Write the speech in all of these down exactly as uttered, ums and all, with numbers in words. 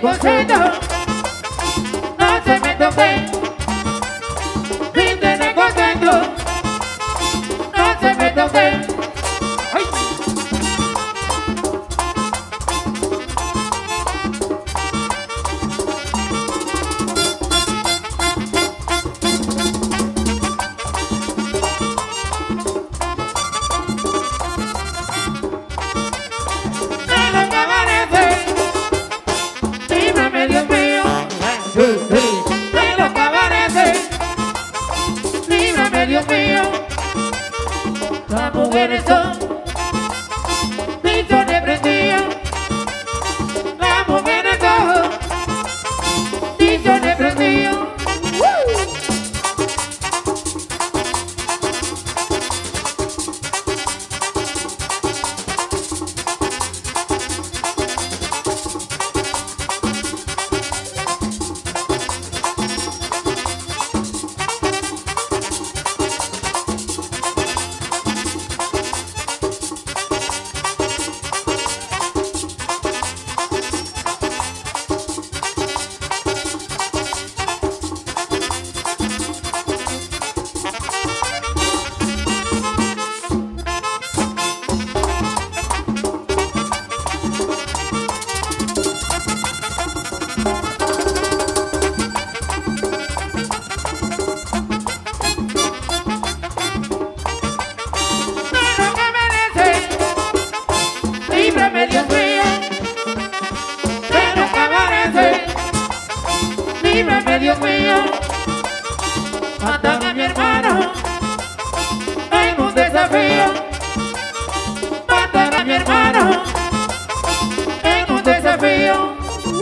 contento, no se me toque. Mi nene contento, no se me toque. Dios mío, las mujeres son millones prendidas, las mujeres son millones prendidas. Líbrame, Dios mío, de lo que amanece. Líbrame, Dios mío, matan a mi hermano en un desafío. Matan a mi hermano en un desafío.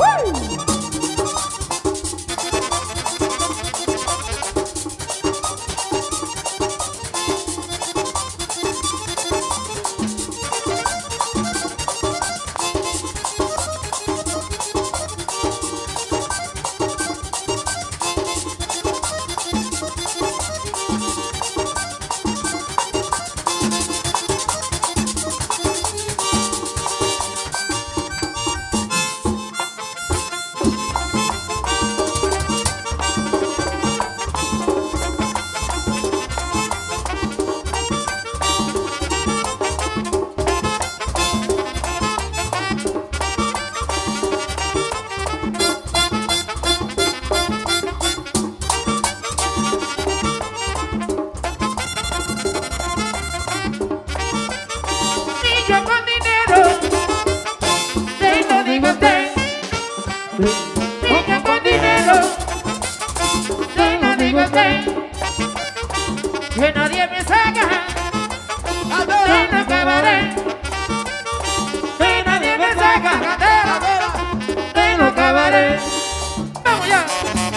Niño con dinero, se lo digo a usted, que nadie me saca, se lo acabaré, que nadie me saca, se lo acabaré. ¡Vamos ya!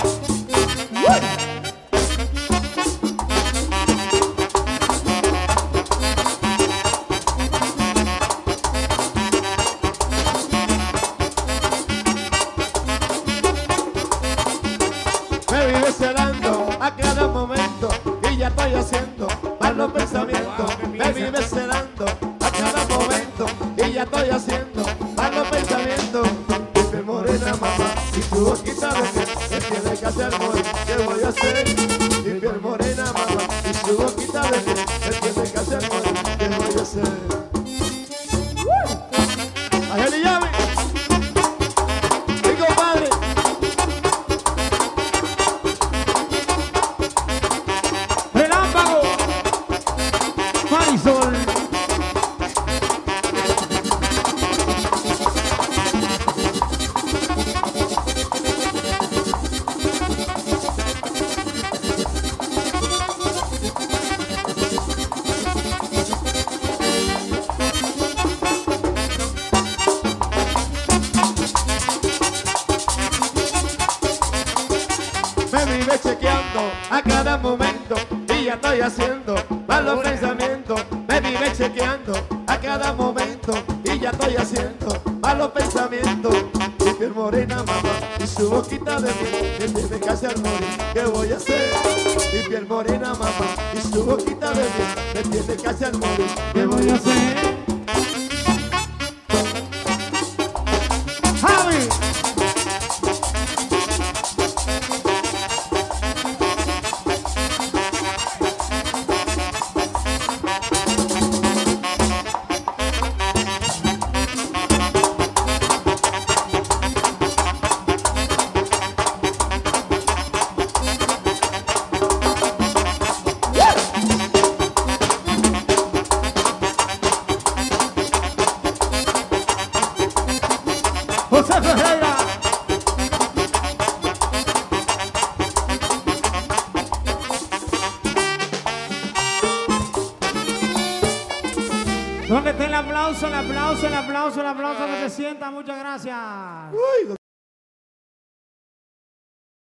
Me vive celando a cada momento y ya estoy haciendo malos pensamientos. Me vive celando a cada momento y ya estoy haciendo malos pensamientos. Mi piel morena, mamá, y tu boquita de miel me tiene que hacer morir. ¿Qué voy a hacer? Mi piel morena, mamá, y tu boquita de miel me tiene que hacer morir. ¿Qué voy a hacer? ¡Ay, llave! ¡Mi compadre! Marisol. Me vive chequeando a cada momento y ya estoy haciendo malos pensamientos. Me vive chequeando a cada momento y ya estoy haciendo malos pensamientos. Mi piel morena, mamá, y su boquita de miel me tiene que hacer morir. ¿Qué voy a hacer? Mi piel morena, mamá, y su boquita de miel me tiene que hacer morir. ¿Qué voy a hacer? Javi. ¿Dónde está el aplauso, el aplauso, el aplauso, el aplauso que se sienta? Muchas gracias. Uy,